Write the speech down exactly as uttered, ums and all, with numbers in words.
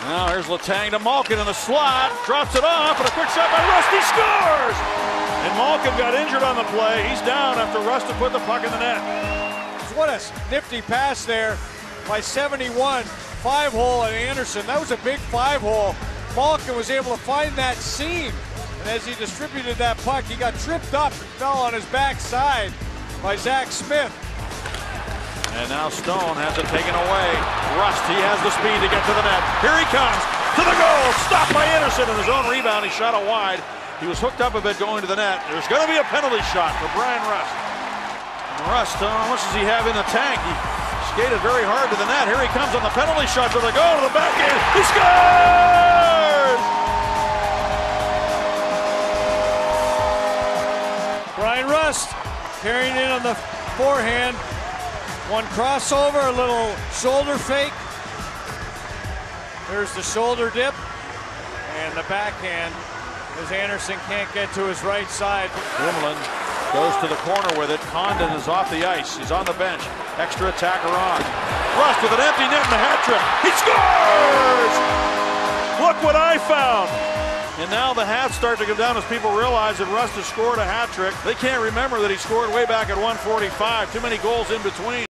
Now here's Letang to Malkin in the slot, drops it off, and a quick shot by Rust, he scores! And Malkin got injured on the play. He's down after Rust had put the puck in the net. What a nifty pass there by seventy-one, five-hole and Anderson. That was a big five-hole. Malkin was able to find that seam, and as he distributed that puck, he got tripped up and fell on his backside by Zach Smith. And now Stone has it taken away. Rust, he has the speed to get to the net. Here he comes, to the goal, stopped by Anderson, and his own rebound, he shot it wide. He was hooked up a bit going to the net. There's going to be a penalty shot for Bryan Rust. And Rust, uh, how much does he have in the tank? He skated very hard to the net. Here he comes on the penalty shot for the goal to the backhand. He scores! Bryan Rust carrying in on the forehand. One crossover, a little shoulder fake. There's the shoulder dip and the backhand as Anderson can't get to his right side. Grimlin goes to the corner with it. Condon is off the ice. He's on the bench. Extra attacker on. Rust with an empty net and a hat trick. He scores! Look what I found! And now the hats start to go down as people realize that Rust has scored a hat trick. They can't remember that he scored way back at one forty-five. Too many goals in between.